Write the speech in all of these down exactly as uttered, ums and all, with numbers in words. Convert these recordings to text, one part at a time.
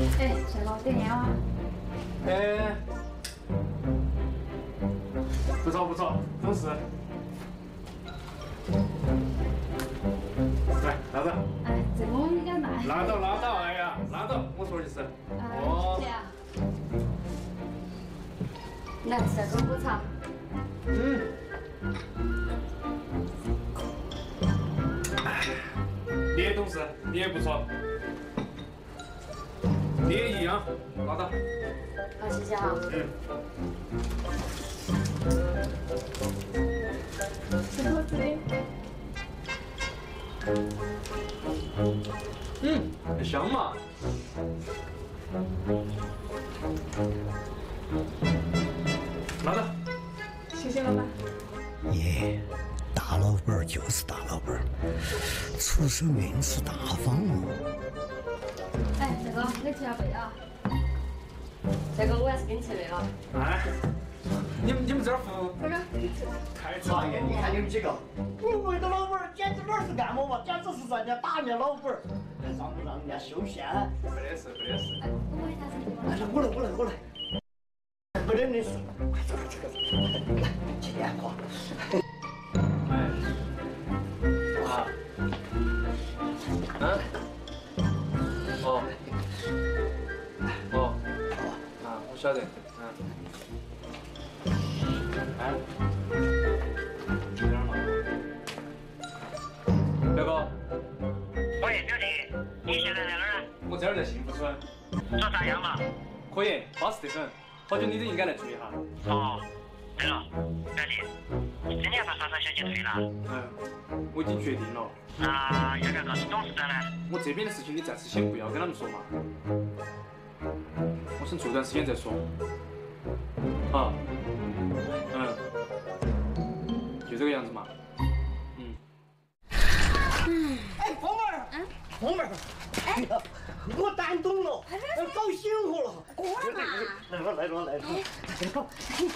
哎，小老点烟啊？ 哎，不错不错，都是。来，拿着。 哎，这个我应该拿。 拿到拿到，哎呀，拿到，我说的是。 哦。谢谢啊。来，帅哥补茶。 嗯。哎，你也懂事，你也不错。 你也一样，拿到。 好，谢谢哈。 嗯。 吃盒子的。 嗯，很香嘛。拿着。 谢谢老板。 耶，大老板就是大老板，出手硬是大方哦。 哎，这个你提下背啊！这个我还是给你切对了。 哎，你们你们这儿服务这个太差了。 你看你们几个，我为的老板简直哪儿是干部嘛，简直是人家打人家老板，还让不让人家修线？ 没得事，没得事。 哎，我给他什么？ 来，我来，我来，我来。没得你事，快走，这个走，来接电话。 哎，啊，嗯。 哦，哦，啊，我晓得，嗯，哎，这样嘛，表哥。 喂，表弟，你现在在哪儿啊？ 我这儿在幸福村。 做啥样嘛？ 可以，巴适得很，好久你都应该来住一下。 哦，对了，表弟，你真的要把莎莎小姐退了？ 嗯，我已经决定了。 那要不要告诉董事长呢？ 我这边的事情你暂时先不要跟他们说嘛，我先住段时间再说。啊，嗯，就这个样子嘛。嗯。 嗯。哎，凤儿，嗯，凤儿，哎呀，我感动了，搞幸福了。 过了嘛。 来了来了来了，来搞。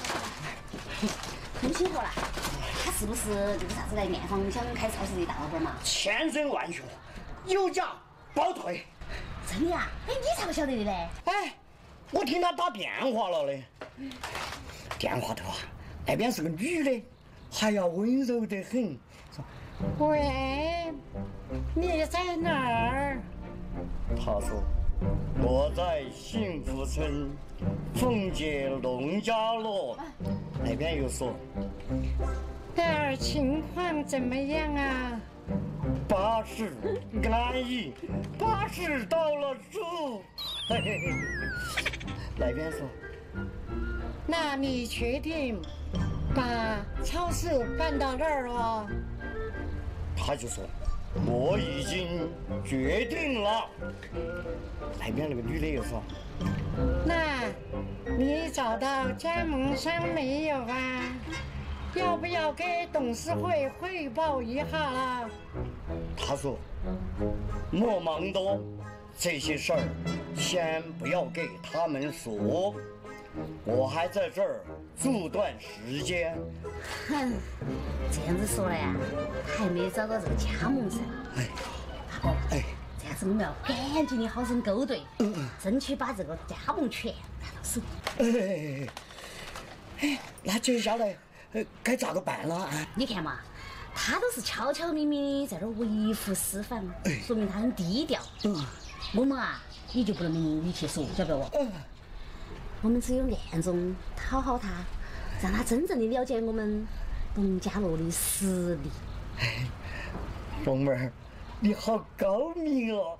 空心活了。 他是不是这个啥子来面房想开超市的大老板嘛？ 千真万确，有假包退。 真的呀？哎，你咋个晓得的嘞？ 哎，我听他打电话了嘞。电话头啊，那边是个女的，还要温柔得很。说：“喂，你在哪儿？”他说：“我在幸福村凤姐农家乐。”那边又说。 那儿情况怎么样啊？巴适，安逸，巴适到了处。嘿嘿嘿。那边说，那你决定把超市搬到那儿了？他就说，我已经决定了。那边那个女的又说，那你找到加盟商没有啊？ 要不要给董事会汇报一下啦？他说：“莫忙多，这些事儿先不要给他们说，我还在这儿住段时间。” 哼，这样子说来呀，他还没找到这个加盟噻。哎，大宝，哎，这样子我们要赶紧的好生勾兑，嗯嗯，争取把这个加盟权拿到手。 哎，哎，那接下来。 呃，该咋个办了啊？ 你看嘛，他都是悄悄咪咪在这儿维护私访，说明他很低调。嗯，我们啊，你就不能明语去说，晓得不？嗯，我们只有暗中讨好他，让他真正的了解我们农家乐的实力。 凤儿，你好高明哦！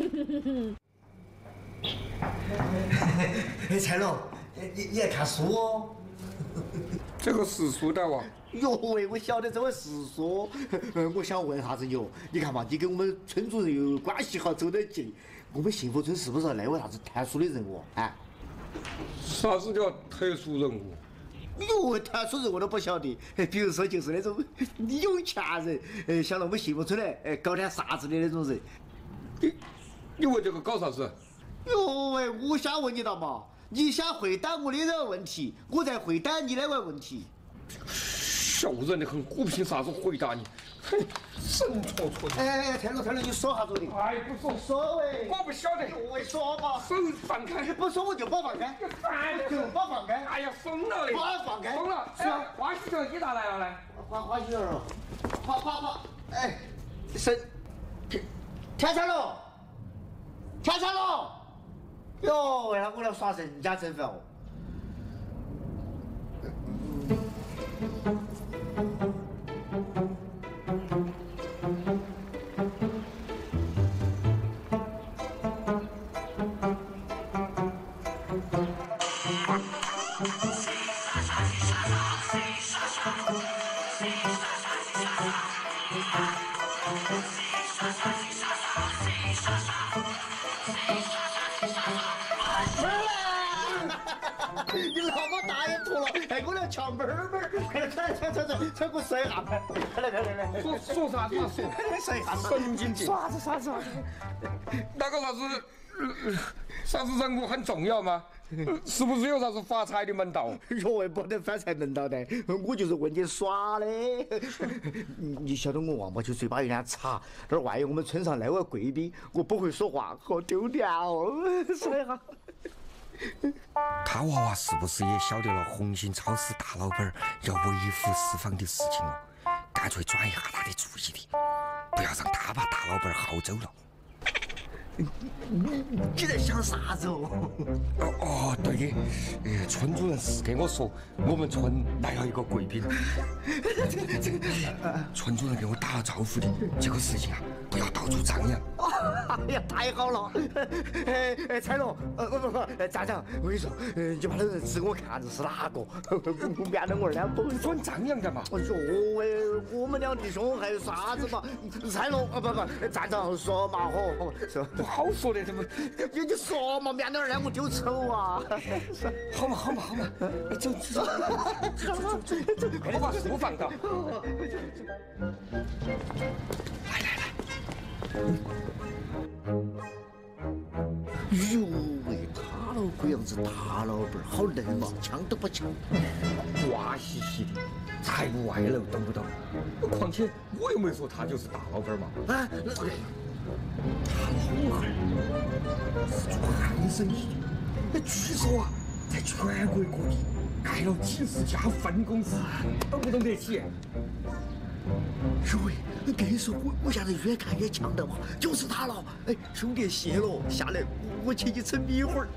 哎，蔡龙，你你爱看书哦？ 这个是书的哇！ 哟喂，我晓得这位是书。我想问下子你哦，你看嘛，你跟我们村主任又关系好，走得近，我们幸福村是不是那位啥子特殊的人物啊？ 啥子叫特殊人物？ 哟，特殊人物都不晓得。比如说就是那种有钱人，呃，想到我们幸福村来，呃，搞点啥子的那种人。 你你问这个搞啥子？ 哟喂，我想问你了嘛。 你先回答我的那个问题，我再回答你那个问题。 小人的很，我凭啥子回答你？ 神戳戳的。 哎，听了听了，你说啥子的？ 哎，不说， 说喂， 我不晓得。 我说嘛， 手放开。 你不说我就把放开，就把放开。 哎呀，疯了嘞！ 把放开。 疯了！哎，花西球几大来了来？ 花花西儿，花花花，哎，神，天天山喽，天山喽。哟，为啥我来耍人家身份哦？你老母大爷脱了，还给我来抢门门，快点快点快点快给我睡一下，快来快来来， 说说啥子嘛说？ 快点睡一下， 神经病！ 耍子耍子耍子， 那个啥子呃啥子人物很重要吗？是不是有啥子发财的门道？ 哟喂，不能发财门道的，我就是问你耍的。你你晓得我王八球嘴巴有点差，这万一我们村上来个贵宾，我不会说话，好丢掉哦。睡哈。 他娃娃是不是也晓得了红星超市大老板要微服私访的事情哦？干脆转一下他的注意力，不要让他把大老板薅走了。 你你在想啥子哦？ 哦哦，对的，呃，村主任是跟我说，我们村来了一个贵宾。村主任给我打了招呼的，这个事情啊，不要到处张扬。 哎呀，太好了！哎哎，彩龙，呃不不不，站长，我跟你说，呃，你把那个人指给我看着是哪个？免得我二两不会说张扬的嘛。 哎呦喂，我们两弟兄还有啥子嘛？彩龙啊不不，站长说嘛，好好说。 不好说的，怎么？ 你你说嘛，免得二两我丢丑啊！ 好嘛好嘛好嘛，走走走走走走，我把书放到。 来来来。 哟喂，他老鬼样子，大老板好嫩嘛，抢都不抢， 瓜兮兮的，财不外露，懂不懂？况且我又没说他就是大老板嘛。 啊，那他老汉是做汉生意的，据说啊，在全国各地开了几十家分公司，懂不懂得起？ 哟喂，跟你说，我我现在越看越强的嘛，就是他了。哎，兄弟谢了，下来我请你吃米粉儿。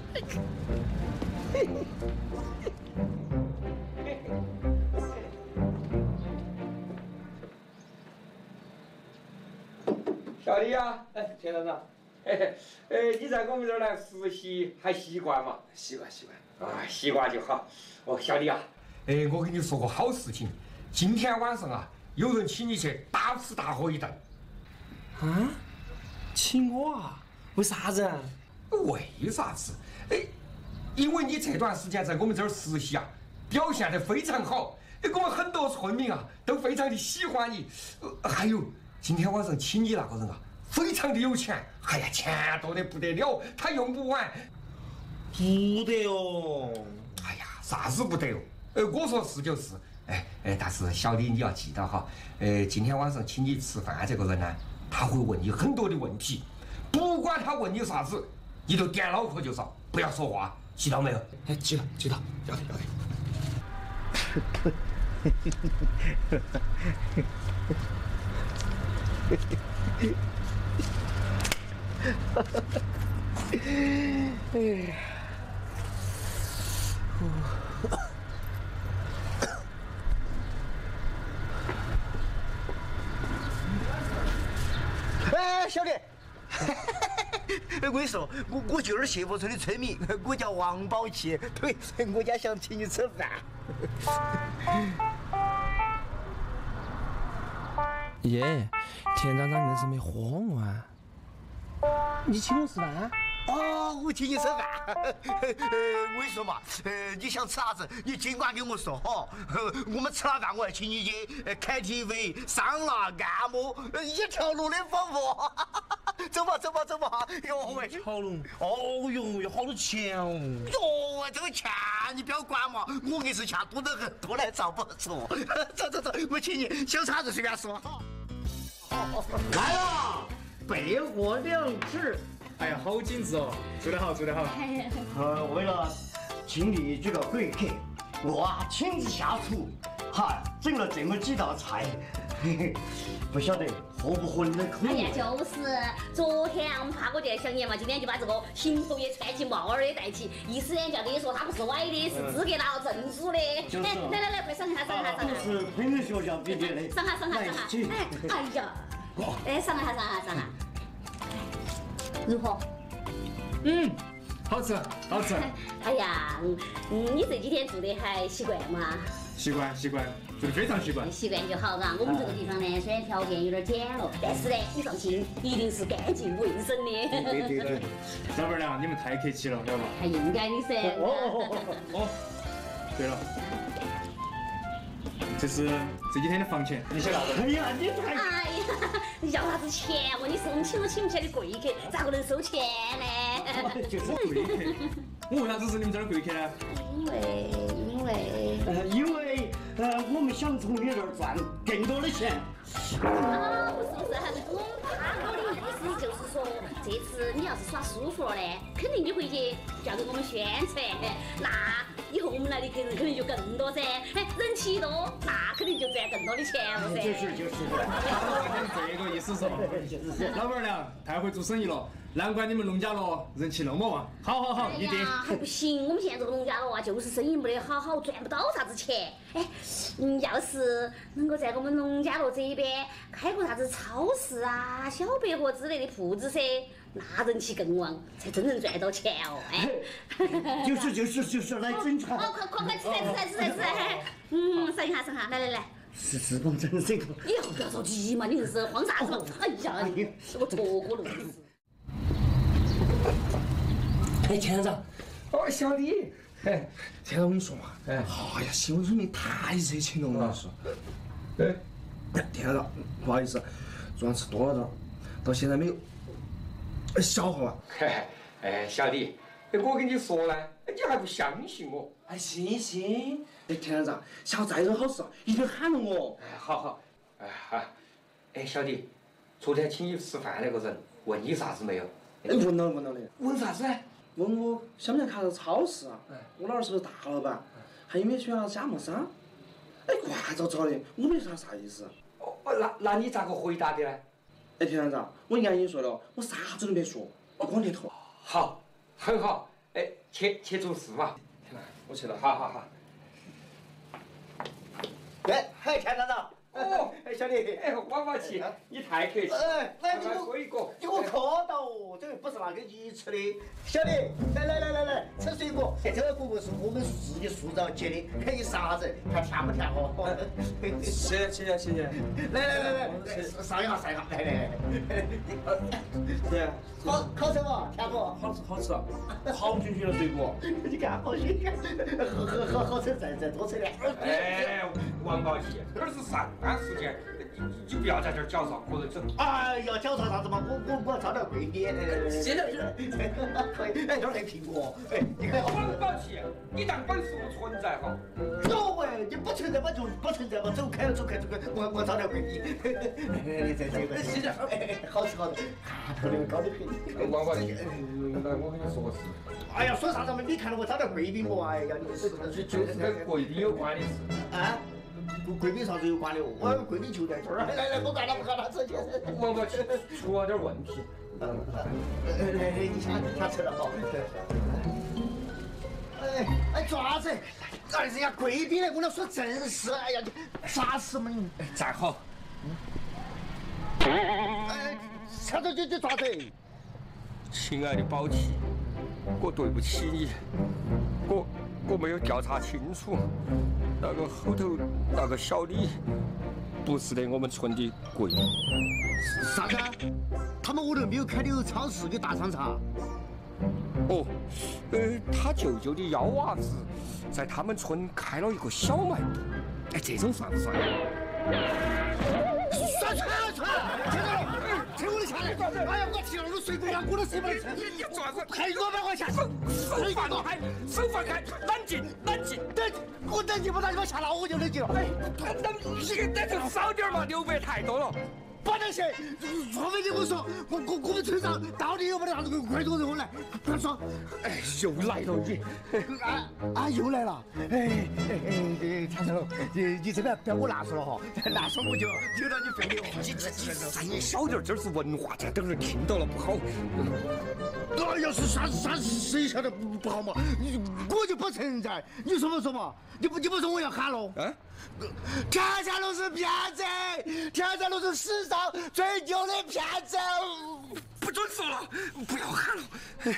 小李呀，哎，田厂长，嘿嘿，呃，你在我们这儿来实习还习惯吗？ 习惯习惯。 啊，习惯就好。哦，小李啊，哎，我跟你说个好事情，今天晚上啊。有人请你去大吃大喝一顿， 啊？请我啊？为啥子啊？ 为啥子？哎，因为你这段时间在我们这儿实习啊，表现得非常好，哎，我们很多村民啊都非常的喜欢你。呃、还有今天晚上请你那个人啊，非常的有钱，哎呀，钱多得不得了，他用不完。 不得哦。 哎呀，啥子不得哦？呃，我说是就是。哎哎，但是小李你要记得哈，呃，今天晚上请你吃饭这个人呢，他会问你很多的问题，不管他问你啥子，你就点脑壳就上，不要说话，记到没有？ 哎，记到记到，要得要得。哎。 哎，小李，我跟你说，我我就是谢佛村的村民，我叫王宝奇，对，我家想请你吃饭。 耶，田厂长硬是没喝我啊！你请我吃饭？ 哦，我请你吃饭。呃，我跟你说嘛，呃，你想吃啥子，你尽管跟我说哈。我们吃了饭，我还请你去 K T V、桑拿、按摩，一条龙的服务。走吧，走吧，走吧。哟喂， 一条龙。 哦哟，要好多钱哦。哟，这个钱你不要管嘛，我硬是钱多得很，多来找不着。走走走，我请你，想啥子随便说。 来了，备货两只。 哎呀，好精致哦，做得好，做得好。 呃，为了庆祝这个国客，我啊亲自下厨，哈，整了这么几道菜，嘿嘿，不晓得合不合你的口味？ 哎呀，就是昨天我们爬过去想年嘛，今天就把这个行头也穿起，帽儿也戴起，意思呢叫跟你说他不是歪的，是资格拿到证书的。哎，来来来，快上一下，上一下，上一下。 是喷子学校毕业的。 上下上下上下。哎，哎呀，哎，上一下上下上下。如何？ 嗯，好吃，好吃。 哎呀，嗯，你这几天住的还习惯吗？ 习惯习惯，做得非常习惯。 习惯就好啊。我们这个地方呢，虽然条件有点简陋，但是呢，你放心，一定是干净卫生的。 对对对。 老板娘，你们太客气了，晓得吧？ 还应该的噻。 哦哦哦哦。对了，这是这几天的房钱，你先拿着。 哎呀，你太…… 哎呀，你要啥子钱？问题是我们请都请不起来的贵客，咋个能收钱呢？ 就是贵客。我为啥子是你们这儿贵客呢？ 因为因为呃，因为呃，我们想从你这儿赚更多的钱。 啊，不是不是，我们他哥的意思就是说，这次你要是耍舒服了呢，肯定你回去就要给我们宣传，那以后我们来的客人肯定就更多噻。哎，人气多，那肯定就赚更多的钱了噻。 就是就是。 这个意思说，老板娘太会做生意了。难怪你们农家乐人气那么旺。好好好，一定。 还不行，我们现在这个农家乐啊，就是生意没得好好，赚不到啥子钱。哎，嗯，要是能够在我们农家乐这一边开个啥子超市啊、小百货之类的铺子噻，那人气更旺，才真正赚到钱哦。哎， 就是就是就是来整场。 哦，快快快吃菜吃菜吃菜吃菜！嗯，上一下上下，来来来。 是是帮真这个。 以后不要着急嘛，你硬是慌啥子嘛？哎呀，是我错过路子。 哎，田厂长，哦，小李，哎，田长，我跟你说嘛，哎，哎呀，新闻水平太热情了，我跟你说。哎，田厂长，不好意思，昨晚吃多了点，到现在没有消化完。嘿，哎，小李，哎，我跟你说呢，你还不相信我？ 哎，信信。哎，田厂长，下回再有好事，一定喊了我。 哎，好好，哎好，哎，小李，昨天请你吃饭那个人问你啥子没有？ 哎，问了问了的。 问啥子呢？ 问我想不想开个超市啊？我老儿是不是大老板？还有没有需要加盟商？哎，怪糟糟的，我没啥啥意思。 哦，那那你咋个回答的呢？ 哎，田厂长，我刚已经说了，我啥子都没说，我光点头。 好，很好。哎，去去做事嘛。 我去了。 好好好。 哎，嗨，田厂长。 哦， 哎，小李， 哎，王宝奇，你太客气。 哎，来，你给我水果， 你给我磕到哦，这个不是拿给你吃的。小李，来来来来来，吃水果。哎，这个果果是我们自己树上结的，看你啥子，看甜不甜哦。 谢谢谢谢谢谢。 来来来来，上一下上一下，来来来。 对， 好好吃不？甜不？ 好吃好吃，好新鲜的水果。 你看，好新鲜，好好好好吃，再再多吃点。 哎，王宝奇，这是上班时间，你你不要在这儿搅扰，或者整。 哎呀，搅扰啥子嘛？我我我炒点贵点。 现在可以，哎，这儿来苹果，哎，你看。 王宝奇，你当本事不存在哈？ 有喂，你不存在嘛就不存在嘛，走开走开走开，我我炒点贵点。来再这个， 现在好吃好吃，哈头的高的很。 王宝奇，来我跟你说个事。 哎呀，说啥子嘛？你看到我炒点贵宾不？哎呀，你是就是跟贵宾有关的事。 啊？贵贵宾啥子有关的？我贵宾就在这儿。来来来，不管他不管他，直接。 王宝奇出了点问题。 来来，你先先吃了好。哎哎，爪子！哎，人家贵宾来，我那说正事。哎呀，啥事嘛你？ 站好。 哎，吃着就就爪子。 亲爱的宝奇，我对不起你，我我没有调查清楚，那个后头那个小李不是的我们村的贵。 啥子？他们屋头没有开的超市跟大商场。 哦，呃，他舅舅的幺娃子在他们村开了一个小卖部，哎，这种算不算？ 算算算！听到了？吃我的钱来！哎呀，我提了那个水果粮，我都舍不得吃。 你你爪子？ 还两百块钱！ 手手放开，手放开，冷静冷静。 对，我冷静不到，你给我下刀我就冷静了。哎， 冷，你这个少点嘛，六百太多了。 不能行，除非你跟我说，我我我们村上到底有没得啥子贵州人来？快说！ 哎，又来了你！ 啊啊，又来了！哎哎哎，长城，你你这边不要我乱说了哈，乱说我就就让你费力哦。 你这你小点，这是文化，这等人听到了不好。 那要是啥啥谁晓得不不好嘛？你我就不存在，你说不说嘛？你不你不说我要喊了。 啊？ 天山路是骗子，天山路是史上最牛的骗子。 不准说了，不要喊了。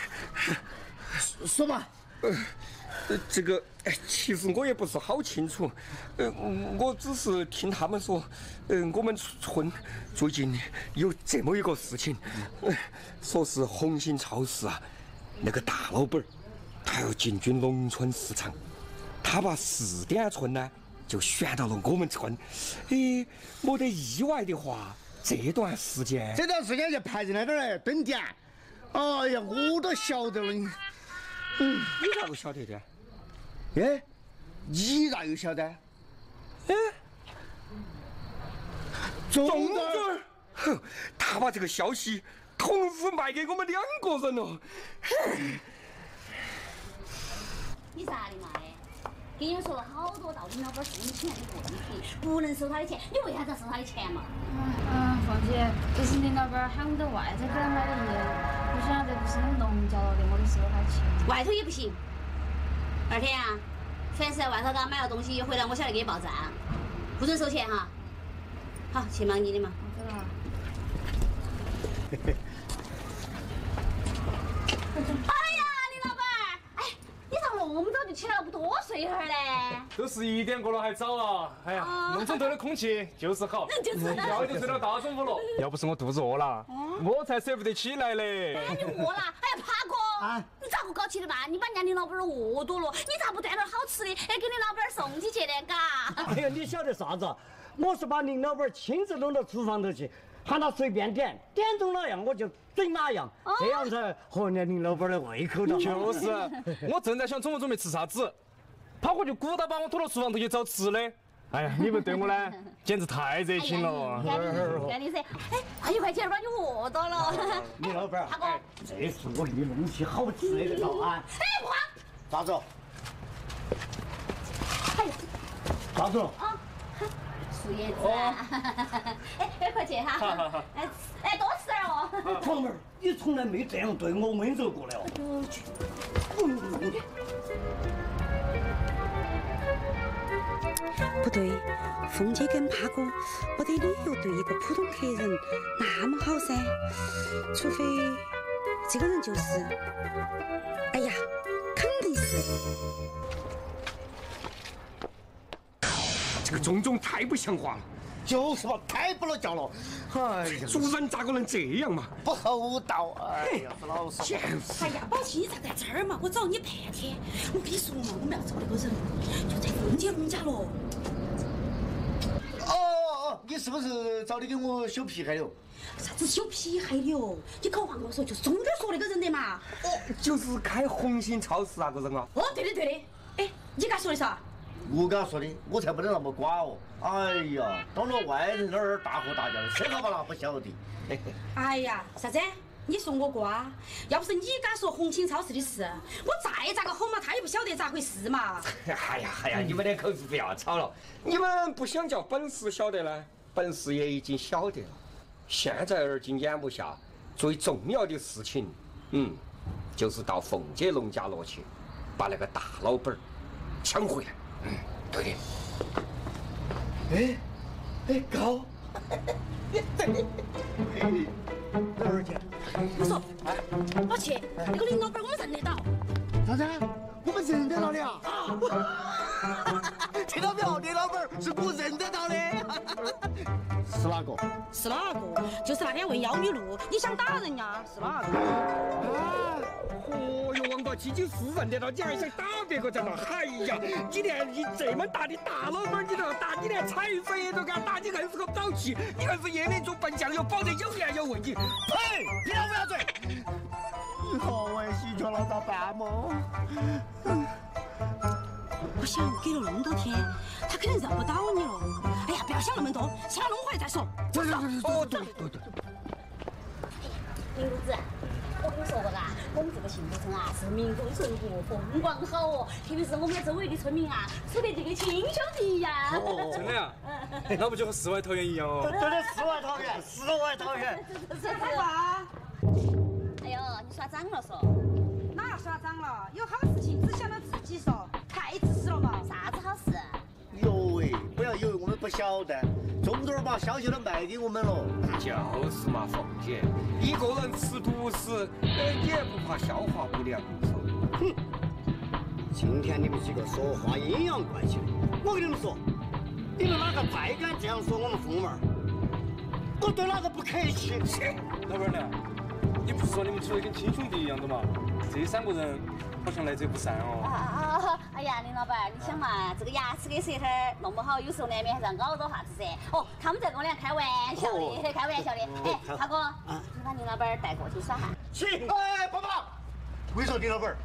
说嘛。 呃，这个，哎，其实我也不是好清楚，呃，我只是听他们说，嗯、呃，我们村最近有这么一个事情，呃、说是红星超市啊，那个大老板儿，他要进军农村市场，他把四点村呢就选到了我们村，诶，没得意外的话，这段时间， 这段时间就排在那边来蹲点，哎呀，我都晓得了。 嗯，你咋个晓得的？ 哎，你咋又晓得？ 哎， 钟子儿，哼，他把这个消息同时卖给我们两个人了。 你咋的嘛？哎，给你们说了好多道，林老板是我们请来的问题，不能收他的钱，你为啥子要收他的钱嘛？ 嗯，凤姐，这是林老板喊我到外头给他买的烟，我想这不是农家乐的，我得收他钱。 外头也不行。二天啊，凡是在外头给他买了东西回来，我晓得给你报账，不准收钱哈。好，去忙你的嘛。 我走了。 哎呀，李老板，哎，你咋那么早就起来了，不多睡一会儿嘞？ 都十一点过了还早啊！哎呀，农村头的空气就是好， 就是一觉就睡到大中午了。要不是我肚子饿了，我才舍不得起来嘞。 哎，你饿了？哎呀，爬哥，啊、你咋不搞起的嘛？你把人家林老板饿多了，你咋不端点好吃的，哎，给林老板送起去的，嘎？ 哎呀，你晓得啥子？我是把林老板亲自弄到厨房头去，喊他随便点，点中哪样我就整哪样，哦、这样才合人家林老板的胃口的。 就是，我正在想中午准备吃啥子，他我就鼓捣把我拖到厨房头去找吃的。哎呀，你们对我呢，简直太热情了。 干你噻！哎，快一块钱把你饿到了。 林老板，大哥，这是我给你弄起好吃的了啊！ 哎，不花。 啥子？ 哎呀， 啥子？ 啊，树叶子啊！哎，二块钱哈。哎哎，多吃点哦。 胖妹儿，你从来没这样对我温柔过的哦。 我去。 不对，凤姐跟趴哥没得理由对一个普通客人那么好噻，除非这个人就是，哎呀，肯定是。 这个钟钟太不像话了。 就是嘛，太不了教了。哎呀， 做人咋个能这样嘛？ 不厚道！哎呀，是老实。 哎呀，宝气，你咋在这儿嘛？我找你半天。我跟你说嘛，我们要找那个人，就在凤姐农家乐。 哦哦，你是不是找你给我修皮鞋的？ 啥子修皮鞋的哦？你搞忘了说，就是钟点说那个人的嘛。 哦，就是开红星超市那个人啊。 哦，对的对的。哎，你跟他说的啥？ 我跟他说的，我才不得那么寡哦。哎呀，到了外人那儿大呼大叫的，谁他妈那不晓得？ 哎呀，啥子？你说我瓜？要不是你跟他说红星超市的事，我再咋个吼嘛，他也不晓得咋回事嘛。 哎呀哎呀，你们两口子不要吵了。你们不想叫本市晓得呢？本市也已经晓得了。现在而今眼目下，最重要的事情，嗯，就是到凤姐农家乐去，把那个大老板抢回来。嗯，对的。 哎，哎，高，对，哪儿去？ 我说，老七，那个林老板我们认得到。 啥子？我们认得到的啊？听到没有？林老板是我认得到的。是哪个？ 是哪个？就是那天问妖女路，你想打人家？是哪个？ 啊！哦哟，王八鸡鸡是认得到，你还想打别个在那？哎呀，你连你这么大的大老板你都要打，你连彩水都敢打，你硬是个宝气，你硬是夜里做笨酱油，保得有言有问题。 呸！闭上乌鸦嘴！以后我也洗脚了咋办嘛？ 我想给了那么多天，他肯定认不到你了。哎呀，不要想那么多，先把弄回来再说。 对对对对对对对。 林公子，我跟你说过嘎，我们这个幸福村啊是民风淳朴、风光好哦，特别是我们周围的村民啊，处得就跟亲兄弟一样。 真的呀？那不就和世外桃源一样哦？ 对对，世外桃源，世外桃源。 是是爸， 哎呦，你耍脏了说？ 哪要耍脏了？有好事情只想到自己说，太自私了嘛！ 啥子好事？ 哟喂，不要以为我们不晓得，中头儿把消息都卖给我们了。 就是嘛，凤姐，一个人吃独食，呃，你也不怕消化不良？ 哼！今天你们几个说话阴阳怪气的，我跟你们说，你们哪个再敢这样说我们凤妹儿，我对哪个不客气。 老板娘，你不是说你们处得跟亲兄弟一样的嘛？这三个人好像来者不善哦。 啊啊啊！哎呀，林老板，你想嘛，这个牙齿跟舌头弄不好，有时候难免还是要咬到啥子噻。哦，他们在跟我俩开玩笑的，开玩笑的。哎，涛哥，你把林老板带过去耍哈。 去！哎，爸爸，我跟你说，林老板。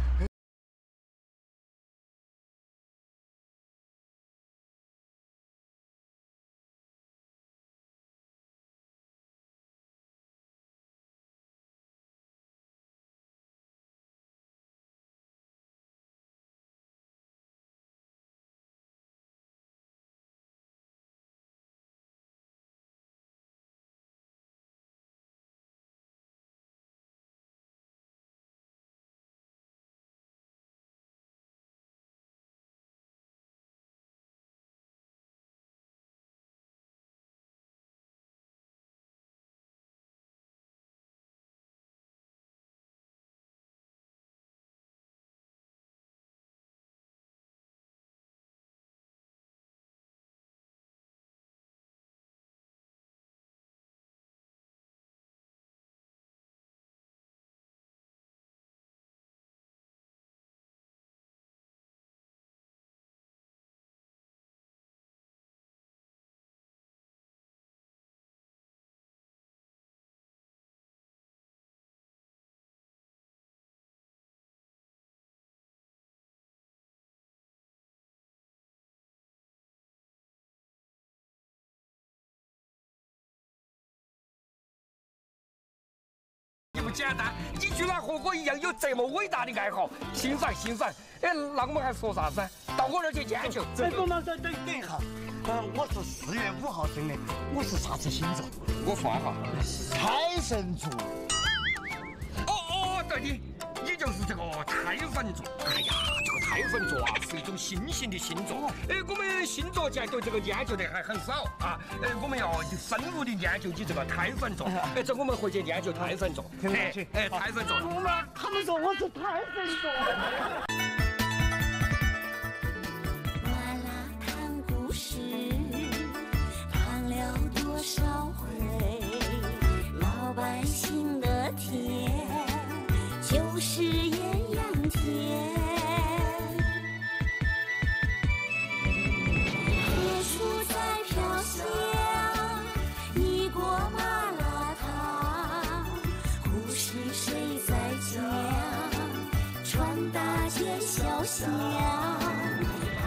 不简单，你居然和我一样有这么伟大的爱好，欣赏欣赏。哎，那我们还说啥子？到我那儿去研究。 哎，等等等等等一下，嗯，我是四月五号生的，我是啥子星座？ 我算哈， 财神座。 哦哦，对的，你就是这个胎神座。哎呀，这个胎神座啊，是一种新型的星座。哎，我们星座界对这个研究的还很少啊。哎，我们要深入的研究你这个胎神座。哎，这我们回去研究胎神座。哎哎，胎神座。 他们说我是胎神座。 麻辣烫故事，烫了多少回？老百姓的甜，就是艳阳天。何处在飘香？一锅麻辣烫，故事谁在讲？传大街小巷。